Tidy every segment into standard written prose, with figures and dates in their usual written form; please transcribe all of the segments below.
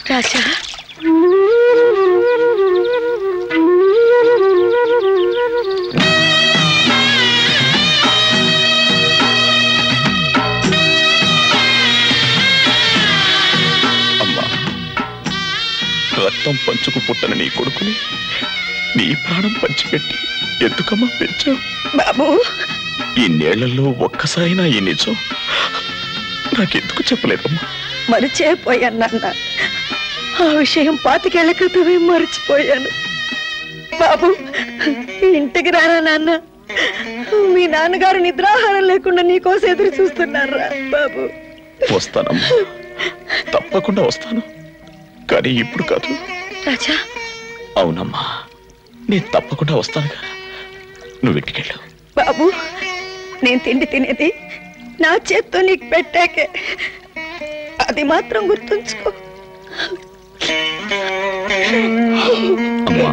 రాజా అమ్మా, రక్తం పంచుకు పుట్టన నీ కొడుకుని నీ ప్రాణం పంచిపెట్టి ఎందుకమ్మా పెంచావు? బాబు, ఈ నేళ్లలో ఒక్కసారైనా ఈ నిజం నాకెందుకు చెప్పలేదమ్మా? మరిచిపోయాను నాన్న. ఆ విషయం 25 ఏళ్ల క్రితమే మర్చిపోయాను. బాబు, ఇంటికి రారా నాన్న. మీ నాన్నగారు నిద్రాహారం లేకుండా నీకోసం ఎదురు చూస్తున్నారా బాబు? వస్తానమ్మా, తప్పకుండా వస్తాను, కానీ ఇప్పుడు కాదు. రాజా. అవునమ్మా, నేను తప్పకుండా వస్తానుగా. నువ్వు ఇంటికెళ్ళు. బాబు, నేను తిండి తినేది నా చేత్తో నీకు పెట్టాకే, అది మాత్రం గుర్తుంచుకో. అమ్మా,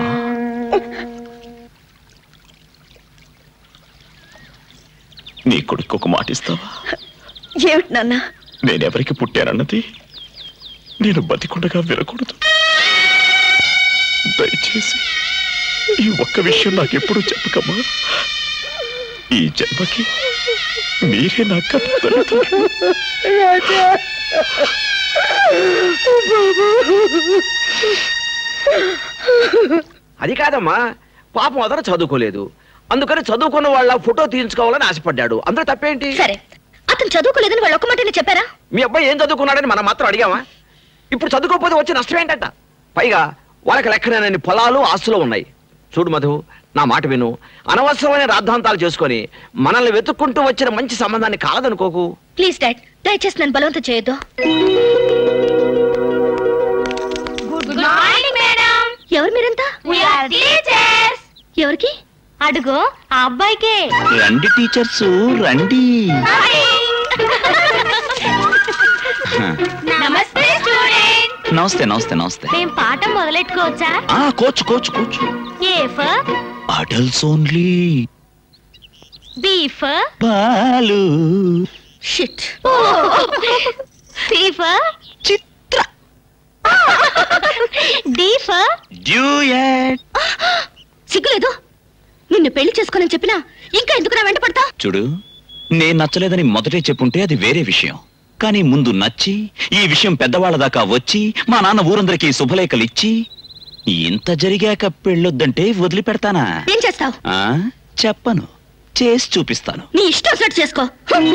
నీ కొడుకు ఒక మాట ఇస్తావా? ఏమిటి నాన్న? నేనెవరికి పుట్టానన్నది నేను బతికుండగా వినకూడదు. దయచేసి ఈ ఒక్క విషయం నాకెప్పుడు చెప్పకమ్మా. ఈ జన్మకి మీరే నా కథ. అది కాదమ్మా, పాపం అతను చదువుకోలేదు, అందుకని చదువుకున్న వాళ్ళ ఫోటో తీయించుకోవాలని ఆశపడ్డాడు. అందులో తప్పేంటి? సరే, అతను చదువుకోలేదని వాళ్ళు ఒక్క మాటనే చెప్పారా? మీ అబ్బాయి ఏం చదువుకున్నాడని మనం మాత్రం అడిగామా? ఇప్పుడు చదువుకోకపోతే వచ్చే నష్టం ఏంటంట? పైగా వాళ్ళకి లెక్కనని పొలాలు ఆస్తులు ఉన్నాయి. చూడు మధు, నా మాట విను. అనవసరమైన రాద్ధాంతాలు చేసుకొని మనల్ని వెతుక్కుంటూ వచ్చిన మంచి సంబంధాన్ని కాదనుకోకు. ప్లీజ్ డాడ్, దయచేసి నన్ను బలవంతం చేయొద్దు. Good morning madam. ఎవరు మీరంతా? We are teachers. ఎవరికి? అడుగు, ఆ అబ్బాయికే. రండి టీచర్స్ రండి. నమస్తే స్టూడెంట్. నమస్తే నమస్తే నమస్తే. మేము పాఠం మొదలెట్టుకోవచ్చా? Coach coach coach. A for adults only. B for Balu. Shit. C for Chitra. D for duet. సిగ్గులేదు? నిన్ను పెళ్లి చేసుకోనని చెప్పినా ఇంకా ఎందుకు నా వెంట పడతా? చూడు, నేను నచ్చలేదని మొదటే చెప్పుంటే అది వేరే విషయం. కానీ ముందు నచ్చి ఈ విషయం పెద్దవాళ్ళ దాకా వచ్చి మా నాన్న ఊరందరికీ శుభలేఖలు ఇచ్చి ఇంత జరిగాక పెళ్ళొద్దంటే వదిలిపెడతానా? ఏం చేస్తావు? చెప్పను, చేసి చూపిస్తాను. నీ ఇష్టం సెట్ చేసుకో.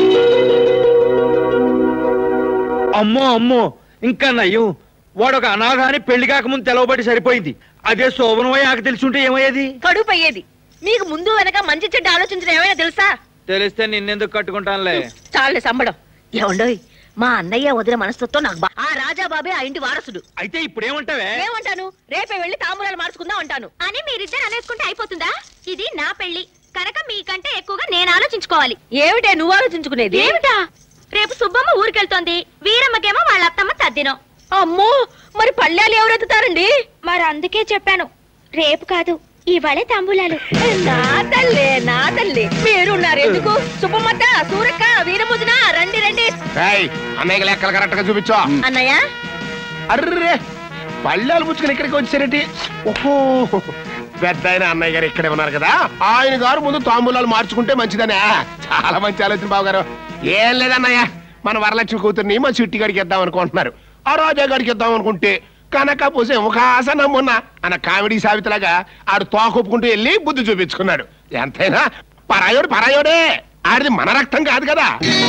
అమ్మో అమ్మో, ఇంకా నయ్యం, వాడొక అనాథాన్ని పెళ్లి కాకముందు తెలవబడి సరిపోయింది. అదే శోభనమయ్యాక తెలుసుంటే ఏమయ్యేది? కడుపు అయ్యేది. నీకు ముందు వెనక మంచి చెడ్డ ఆలోచించడం ఏమైనా తెలుసా? తెలిస్తే నిన్నెందుకు కట్టుకుంటానులే. చాలే సంబడం. ఏమండోయ్, మా అన్నయ్య వదిన మనస్తత్వం నాకు ఆ రాజాబాబే ఆ ఇంటి వారసుడు. అయితే ఇప్పుడేమంటావే? ఏమంటాను? రేపే వెళ్ళి తాంబూలాలు మార్చుకుందాం అంటాను. అని మీరిద్దరు అనేసుకుంటే అయిపోతుందా? ఇది నా పెళ్లి కనుక మీకంటే ఎక్కువగా నేను ఆలోచించుకోవాలి. ఏమిటే నువ్వు ఆలోచించుకునేది? ఏమిటా? రేపు సుబ్బమ్మ ఊరికెళ్తోంది, వీరమ్మకేమో వాళ్ళ అత్తమ్మ తద్దినం. అమ్మో, మరి పళ్ళాలు ఎవరెత్తుతారండి? మరి అందుకే చెప్పాను, రేపు కాదు ఇవాళే తాంబూలాలు. నా తల్లి మీరున్నారు ఎందుకు? సుబ్బమ్మత్త, సూరక్క, వీరముదిన, రండి రండి. అన్నయ్య లెక్కలు కరెక్ట్ గా చూపించు. అన్నయ్య, అర్రే పళ్ళాలు పుచ్చుకుని ఇక్కడికి వచ్చారేంటి? ఓహో, పెద్ద ఆయన అన్నయ్య గారు ఇక్కడే ఉన్నారు కదా, ఆయన గారు ముందు తాంబూలాలు మార్చుకుంటే మంచిదనే. చాలా మంచి ఆలోచన బాబు గారు. ఏం లేదన్నయ్య, మన వరలక్ష్మి కూతుర్ని మన చిట్టి గడికి ఇద్దాం అనుకుంటున్నారు. ఆ రాజా గడికి ఇద్దాం అనుకుంటే కనక పూసే ముఖాసనమున్న అన్న కామెడీ సావితలాగా ఆడు తోకొప్పుకుంటూ వెళ్ళి బుద్ధి చూపించుకున్నాడు. ఎంతైనా పరాయోడు పరాయోడే, ఆడిది మన రక్తం కాదు కదా.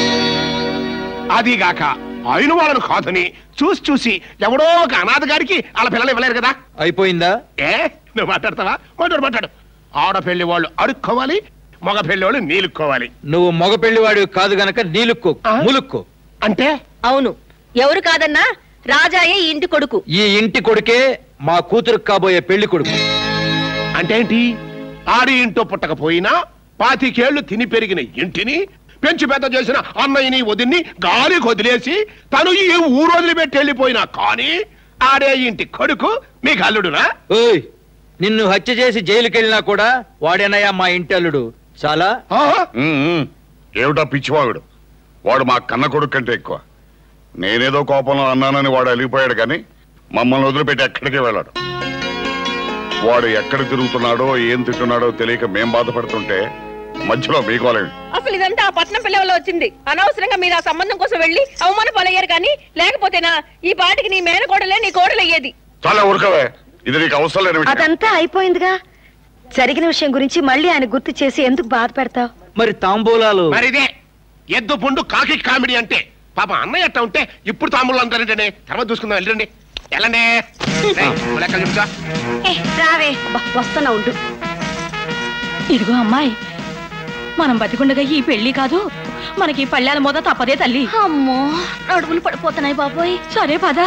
అదిగాక ఆయన వాళ్ళను కాదని చూసి చూసి ఎవడో ఒక అనాథ గారికి వాళ్ళ పిల్లలు ఇవ్వలేరు కదా. అయిపోయిందా? నువ్వు మాట్లాడతావా? మాట్లాడు. ఆడపెళ్లి వాళ్ళు అడుక్కోవాలి, మగ పెళ్లి వాళ్ళు నీలుక్కోవాలి. నువ్వు మగ పెళ్లివాడు కాదు గనక నీలుక్కో, ములుక్కో. అంటే? అవును, ఎవరు కాదన్నా రాజాయే ఈ ఇంటి కొడుకు. ఈ ఇంటి కొడుకే మా కూతురు కాబోయే పెళ్లి కొడుకు. అంటే ఏంటి? ఆడి ఇంటో పుట్టకపోయినా 25 ఏళ్లు తిని పెరిగిన ఇంటిని పెంచి పెద్ద చేసిన అన్నయ్యని వదిన్ని గాలికి వదిలేసి తను ఈ ఊరు వదిలిపెట్టి వెళ్ళిపోయినా కానీ ఆడే ఇంటి కొడుకు మీకు అల్లుడునా? ఓయ్, నిన్ను హత్య చేసి జైలుకెళ్ళినా కూడా వాడేనయ్యా మా ఇంటి అల్లుడు. చాలా ఏమిటా పిచ్చివాడు? వాడు మా కన్న కొడుకు కంటే ఎక్కువ. నేనేదో కోపంలో అన్నానని వాడు అలిగిపోయాడు, కానీ మమ్మల్ని వదిలిపెట్టి ఎక్కడికి వెళ్ళాడు. వాడు ఎక్కడ తిరుగుతున్నాడో ఏం తింటున్నాడో తెలియక మేం బాధపడుతుంటే మధ్యలో మీకోలేదు. అసలు ఇదంతా ఆ పట్నం పిల్లవల్ల వచ్చింది. అనవసరంగా మీరు ఆ సంబంధం కోసం వెళ్ళి అవమాన పాలయ్యారు. కానీ లేకపోతేనా ఈ పాటికి నీ మేనకోడలే నీ కోడలయ్యేది. చాలా ఊరుకవే, ఇది నీకు అవసరం లేని విషయం. అదంతా అయిపోయిందిగా. జరిగిన విషయం గురించి మళ్ళీ ఆయన గుర్తు చేసి ఎందుకు బాధ పెడతావు? మరి తాంబూలాలు మరిదే ఎద్దు పుండు కాకి కామెడీ అంటే. పాప అన్నయ్య అట్ట ఉంటే ఇప్పుడు తాంబూలు అంటారంటే తర్వాత చూసుకుందాం. వెళ్ళండి వెళ్ళండి. లెక్కలు చెప్తా రావే వస్తున్నా ఉండు. ఇదిగో అమ్మాయి, మనం బతికుండగా ఈ పెళ్లి కాదు, మనకి పళ్ళాల మోద తప్పదే తల్లి. అమ్మో నడుములు పడిపోతున్నాయి బాబోయ్. సరే పదా.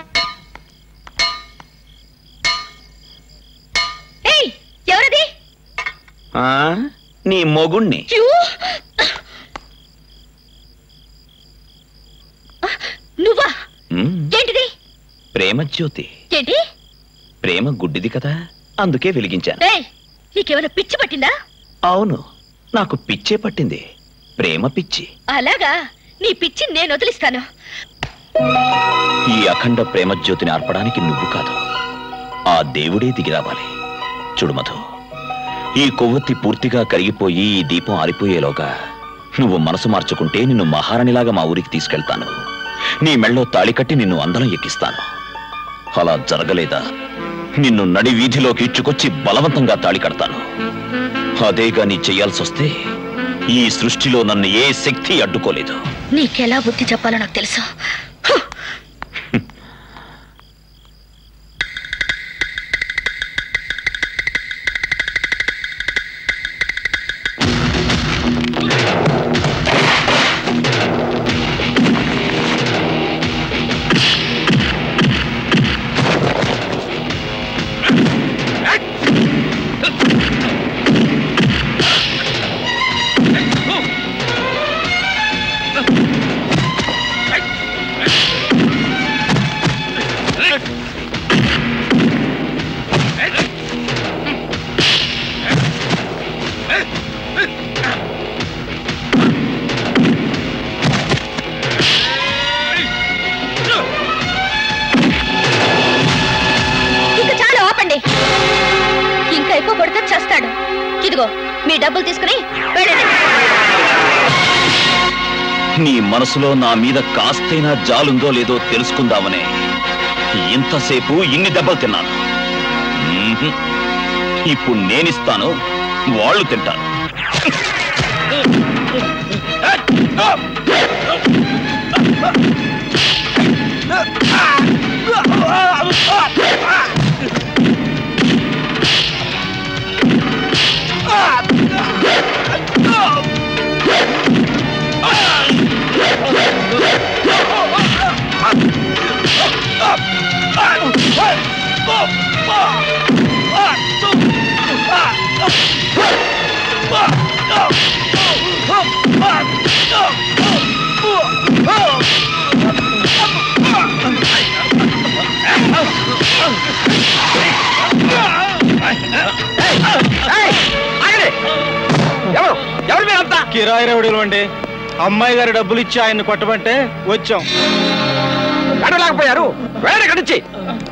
ఎవరది? నీ మొగుణ్ణి. నువ్వా? ఏంటిది? ప్రేమ జ్యోతి. ఏంటి? ప్రేమ గుడ్డిది కదా, అందుకే వెలిగించాను. నీకేమైనా పిచ్చి పట్టిందా? అవును, నాకు పిచ్చే పట్టింది. ప్రేమ పిచ్చి. అలాగా? నీ పిచ్చి నేను వదిలిస్తాను. ఈ అఖండ ప్రేమ జ్యోతిని ఆర్పడానికి నువ్వు కాదు, ఆ దేవుడే దిగి రావాలి. చూడు మధు, ఈ కొవ్వొత్తి పూర్తిగా కరిగిపోయి ఈ దీపం ఆరిపోయేలోగా నువ్వు మనసు మార్చుకుంటే నిన్ను మహారాణిలాగా మా ఊరికి తీసుకెళ్తాను. నీ మెళ్ళో తాళి కట్టి నిన్ను అందరం ఎక్కిస్తాను. అలా జరగలేదా నిన్ను నడి వీధిలోకి ఇచ్చుకొచ్చి బలవంతంగా తాళి కడతాను. అదేగా నీ చెయ్యాల్సొస్తే ఈ సృష్టిలో నన్ను ఏ శక్తి అడ్డుకోలేదు. నీకెలా బుద్ధి చెప్పాలో నాకు తెలుసు. ఇంకా ఎక్కువ కొడితే చేస్తాడు. ఇదిగో మీ డబ్బులు తీసుకుని వెళ్ళండి. నీ మనసులో నా మీద కాస్తైనా జాలుందో లేదో తెలుసుకుందామనే ఇంతసేపు ఇన్ని దెబ్బలు తిన్నాను. ఇప్పుడు నేనిస్తాను, వాళ్ళు తింటారు. కిరాయి రౌడీలు అండి. అమ్మాయి గారి డబ్బులు ఇచ్చి ఆయన్ని కొట్టమంటే వచ్చాం. కట్టలేకపోయారు. వేరే కడిచి